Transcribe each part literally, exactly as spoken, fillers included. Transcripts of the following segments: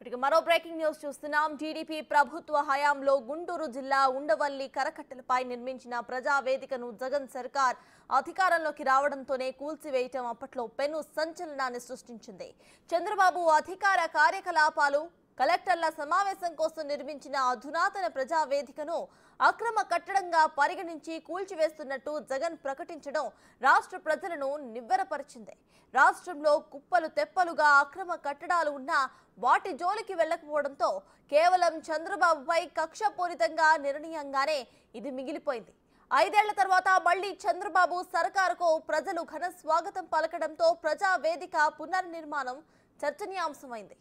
మరో breaking news చూస్తున్నాం. TDP ప్రభుత్వ హయాంలో గుంటూరు జిల్లా ఉండవల్లి కరకట్టలపై నిర్మించిన ప్రజావేదికను జగన్ సర్కార్ అధికారంలోకి రావడంతోనే కూల్చివేయటం అప్పట్లో పెను సంచలనాన్ని సృష్టించింది. చంద్రబాబు అధికార కార్యకలాపాలు కలెక్టర్ల సమావేశం కోసం నిర్మించిన అధునాతన ప్రజావేదికను అక్రమ కట్టడంగా పరిగణించి కూల్చివేస్తున్నట్టు జగన్ ప్రకటించడం రాష్ట్ర ప్రజలను నివ్వెరపరిచింది. రాష్ట్రంలో కుప్పలు తెప్పలుగా అక్రమ కట్టడాలు ఉన్నా వాటి జోలికి వెళ్లకపోవడంతో కేవలం చంద్రబాబుపై కక్షపూరితంగా నిర్ణయంగానే ఇది మిగిలిపోయింది. ఐదేళ్ల తర్వాత మళ్లీ చంద్రబాబు సర్కారుకు ప్రజలు ఘన స్వాగతం పలకడంతో ప్రజావేదిక పునర్నిర్మాణం చర్చనీయాంశమైంది.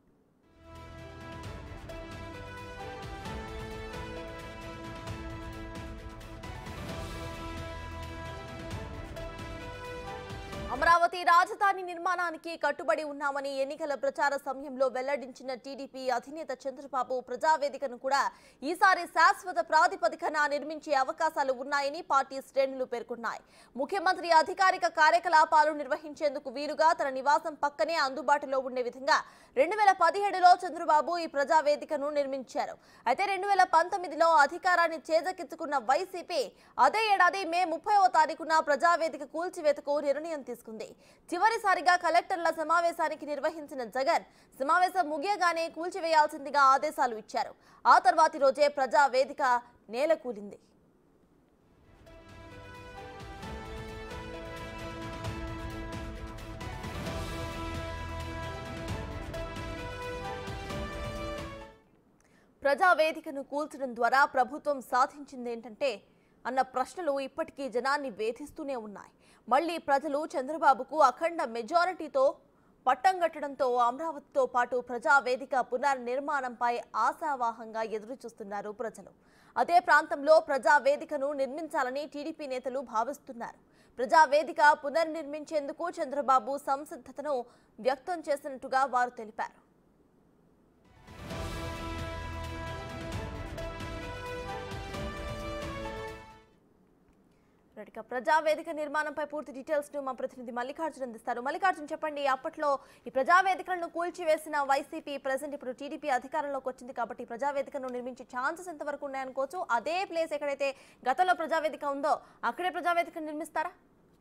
అమరావతి రాజధాని నిర్మాణానికి కట్టుబడి ఉన్నామని ఎన్నికల ప్రచార సమయంలో వెల్లడించిన టీడీపీ అధినేత చంద్రబాబు ప్రజావేదికను కూడా ఈసారి శాశ్వత ప్రాతిపదికన నిర్మించే అవకాశాలు ఉన్నాయని పార్టీ శ్రేణులు పేర్కొన్నాయి. ముఖ్యమంత్రి అధికారిక కార్యకలాపాలు నిర్వహించేందుకు వీలుగా తన నివాసం పక్కనే అందుబాటులో ఉండే విధంగా రెండు వేల పదిహేడులో చంద్రబాబు ఈ ప్రజావేదికను నిర్మించారు. అయితే రెండు వేల పంతొమ్మిదిలో అధికారాన్ని చేజెక్కించుకున్న వైసీపీ అదే ఏడాది మే ముప్పైవ తారీఖున ప్రజావేదిక కూల్చివేతకు నిర్ణయం తీసుకుంది. చివరిసారిగా కలెక్టర్ల సమావేశానికి నిర్వహించిన జగన్ సమావేశం ముగియగానే కూల్చివేయాల్సిందిగా ఆదేశాలు ఇచ్చారు. ఆ తర్వాతి రోజే ప్రజావేదిక నేలకూలింది. ప్రజావేదికను కూల్చడం ద్వారా ప్రభుత్వం సాధించిందేంటంటే అన్న ప్రశ్నలు ఇప్పటికీ జనాన్ని వేధిస్తూనే ఉన్నాయి. మళ్లీ ప్రజలు చంద్రబాబుకు అఖండ మెజారిటీతో పట్టంగట్టడంతో అమరావతితో పాటు ప్రజావేదిక పునర్నిర్మాణంపై ఆశావాహంగా ఎదురుచూస్తున్నారు ప్రజలు. అదే ప్రాంతంలో ప్రజావేదికను నిర్మించాలని టీడీపీ నేతలు భావిస్తున్నారు. ప్రజావేదిక పునర్నిర్మించేందుకు చంద్రబాబు సంసిద్ధతను వ్యక్తం చేసినట్టుగా వారు తెలిపారు. ప్రజావేదిక నిర్మాణంపై పూర్తి డీటెయిల్స్ ను మా ప్రతినిధి మల్లికార్జున్ అందిస్తారు. మల్లికార్జున్, చెప్పండి, అప్పట్లో ఈ ప్రజావేదికలను కూల్చివేసిన వైసీపీ ప్రెసెంట్ ఇప్పుడు టీడీపీ అధికారంలోకి వచ్చింది కాబట్టి ప్రజావేదికను నిర్మించే ఛాన్సెస్ ఎంతవరకు ఉన్నాయనుకోవచ్చు? అదే ప్లేస్ ఎక్కడైతే గతంలో ప్రజావేదిక ఉందో అక్కడే ప్రజావేదిక నిర్మిస్తారా?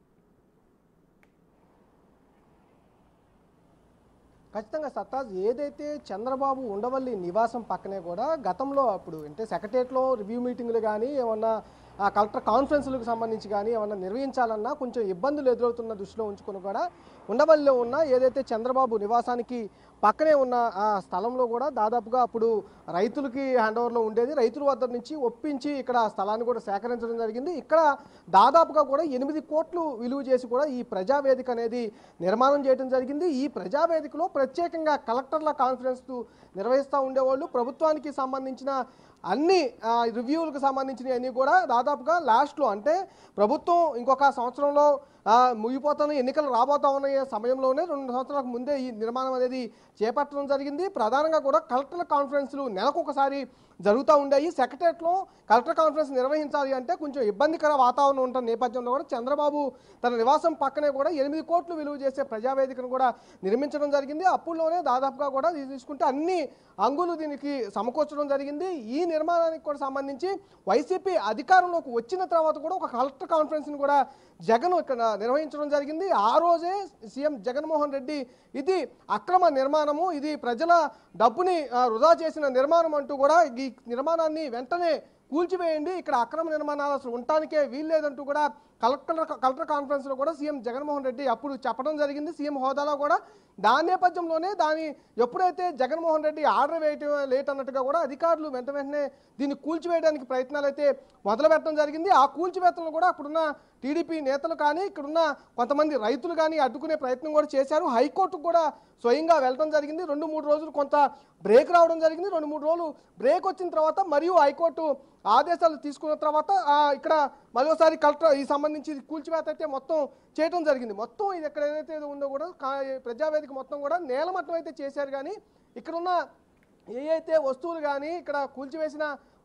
ఖచ్చితంగా సత్తాజ్, ఏదైతే చంద్రబాబు ఉండవల్లి నివాసం పక్కనే కూడా గతంలో అప్పుడు అంటే సెక్రటరియట్లో రివ్యూ మీటింగులు కానీ ఏమన్నా కలెక్టర్ కాన్ఫరెన్స్లకు సంబంధించి కానీ ఏమన్నా నిర్వహించాలన్నా కొంచెం ఇబ్బందులు ఎదురవుతున్న దృష్టిలో ఉంచుకొని కూడా ఉండవల్లిలో ఉన్న ఏదైతే చంద్రబాబు నివాసానికి పక్కనే ఉన్న ఆ స్థలంలో కూడా దాదాపుగా అప్పుడు రైతులకి హ్యాండ్ ఓవర్లో ఉండేది. రైతుల వద్ద నుంచి ఒప్పించి ఇక్కడ ఆ స్థలాన్ని కూడా సేకరించడం జరిగింది. ఇక్కడ దాదాపుగా కూడా ఎనిమిది కోట్లు విలువ చేసి కూడా ఈ ప్రజావేదిక అనేది నిర్మాణం చేయడం జరిగింది. ఈ ప్రజావేదికలో ప్రత్యేకంగా కలెక్టర్ల కాన్ఫరెన్స్ నిర్వహిస్తూ ఉండేవాళ్ళు. ప్రభుత్వానికి సంబంధించిన అన్ని రివ్యూలకు సంబంధించినవి అన్నీ కూడా దాదాపుగా లాస్ట్లో అంటే ప్రభుత్వం ఇంకొక సంవత్సరంలో ముగిపోతాను, ఎన్నికలు రాబోతా ఉన్న సమయంలోనే రెండు సంవత్సరాలకు ముందే ఈ నిర్మాణం అనేది చేపట్టడం జరిగింది. ప్రధానంగా కూడా కలెక్టర్ల కాన్ఫరెన్స్లు నెలకు ఒకసారి జరుగుతూ ఉండేవి. సెక్రటరియట్లో కలెక్టర్ కాన్ఫరెన్స్ నిర్వహించాలి అంటే కొంచెం ఇబ్బందికర వాతావరణం ఉంటున్న నేపథ్యంలో కూడా చంద్రబాబు తన నివాసం పక్కనే కూడా ఎనిమిది కోట్లు విలువ చేసే ప్రజావేదికను కూడా నిర్మించడం జరిగింది. అప్పుల్లోనే దాదాపుగా కూడా తీసుకుంటే అన్ని అంగులు దీనికి సమకూర్చడం జరిగింది. ఈ నిర్మాణానికి కూడా సంబంధించి వైసీపీ అధికారంలోకి వచ్చిన తర్వాత కూడా ఒక కలెక్టర్ కాన్ఫరెన్స్ని కూడా జగన్ ఇక్కడ నిర్వహించడం జరిగింది. ఆ రోజే సీఎం జగన్మోహన్ రెడ్డి ఇది అక్రమ నిర్మాణము, ఇది ప్రజల డబ్బుని వృధా చేసిన నిర్మాణం అంటూ కూడా ఈ నిర్మాణాన్ని వెంటనే కూల్చివేయండి, ఇక్కడ అక్రమ నిర్మాణాలు అసలు ఉండటానికే వీల్లేదంటూ కూడా కలెక్టర్ కలెక్టర్ కాన్ఫరెన్స్లో కూడా సీఎం జగన్మోహన్ రెడ్డి అప్పుడు చెప్పడం జరిగింది. సీఎం హోదాలో కూడా దాని నేపథ్యంలోనే దాని ఎప్పుడైతే జగన్మోహన్ రెడ్డి ఆర్డర్ వేయటం లేట్ అన్నట్టుగా కూడా అధికారులు వెంట వెంటనే దీన్ని కూల్చివేయడానికి ప్రయత్నాలు అయితే మొదలు పెట్టడం జరిగింది. ఆ కూల్చివేతలను కూడా అప్పుడున్న టీడీపీ నేతలు కానీ ఇక్కడున్న కొంతమంది రైతులు కానీ అడ్డుకునే ప్రయత్నం కూడా చేశారు. హైకోర్టుకు కూడా స్వయంగా వెళ్ళడం జరిగింది. రెండు మూడు రోజులు కొంత బ్రేక్ రావడం జరిగింది. రెండు మూడు రోజులు బ్రేక్ వచ్చిన తర్వాత మరియు హైకోర్టు ఆదేశాలు తీసుకున్న తర్వాత ఇక్కడ మరోసారి కలెక్టర్ ఈ సంబంధించి కూల్చివేత అయితే మొత్తం చేయడం జరిగింది. మొత్తం ఇది ఎక్కడ ఏదైతే ఉందో కూడా ప్రజావేదిక మొత్తం కూడా నేలమట్టం అయితే చేశారు. కానీ ఇక్కడున్న ఏ అయితే వస్తువులు కానీ ఇక్కడ కూల్చివేసిన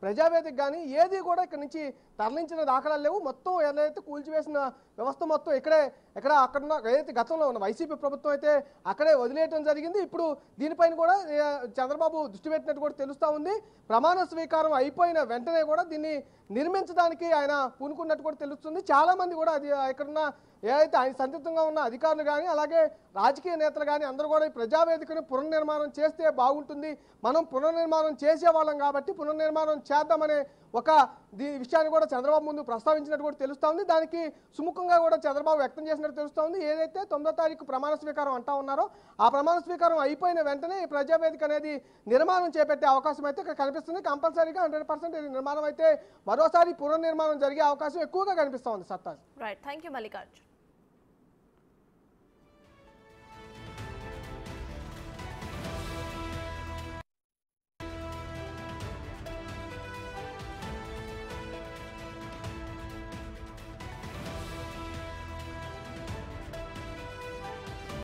ప్రజావేదిక కానీ ఏది కూడా ఇక్కడ నుంచి తరలించిన దాఖలాలు లేవు. మొత్తం ఏదైతే కూల్చివేసిన వ్యవస్థ మొత్తం ఇక్కడే ఎక్కడ అక్కడ ఏదైతే గతంలో ఉన్న వైసీపీ ప్రభుత్వం అయితే అక్కడే వదిలేయడం జరిగింది. ఇప్పుడు దీనిపైన కూడా చంద్రబాబు దృష్టి పెట్టినట్టు కూడా తెలుస్తూ ఉంది. ప్రమాణ స్వీకారం అయిపోయిన వెంటనే కూడా దీన్ని నిర్మించడానికి ఆయన పూనుకున్నట్టు కూడా తెలుస్తుంది. చాలా మంది కూడా అది ఇక్కడున్న ఏదైతే ఆయన సందిగ్ధంగా ఉన్న అధికారులు కానీ అలాగే రాజకీయ నేతలు కానీ అందరూ కూడా ఈ ప్రజావేదికను పునర్నిర్మాణం చేస్తే బాగుంటుంది, మనం పునర్నిర్మాణం చేసేవాళ్ళం కాబట్టి పునర్నిర్మాణం చేద్దామనే ఒక దీ విషయాన్ని కూడా చంద్రబాబు ముందు ప్రస్తావించినట్టు కూడా తెలుస్తూ ఉంది. దానికి సుముఖంగా కూడా చంద్రబాబు వ్యక్తం చేసినట్టు తెలుస్తూ ఉంది. ఏదైతే తొమ్మిదో తారీఖు ప్రమాణ స్వీకారం అంటా ఉన్నారో ఆ ప్రమాణ స్వీకారం అయిపోయిన వెంటనే ఈ ప్రజావేదిక అనేది నిర్మాణం చేపట్టే అవకాశం అయితే ఇక్కడ కనిపిస్తుంది. కంపల్సరీగా హండ్రెడ్ పర్సెంట్ నిర్మాణం అయితే మరోసారి పునర్నిర్మాణం జరిగే అవకాశం ఎక్కువగా కనిపిస్తూ ఉంది. సత్తాజ్. Right, thank you Mallikarjun.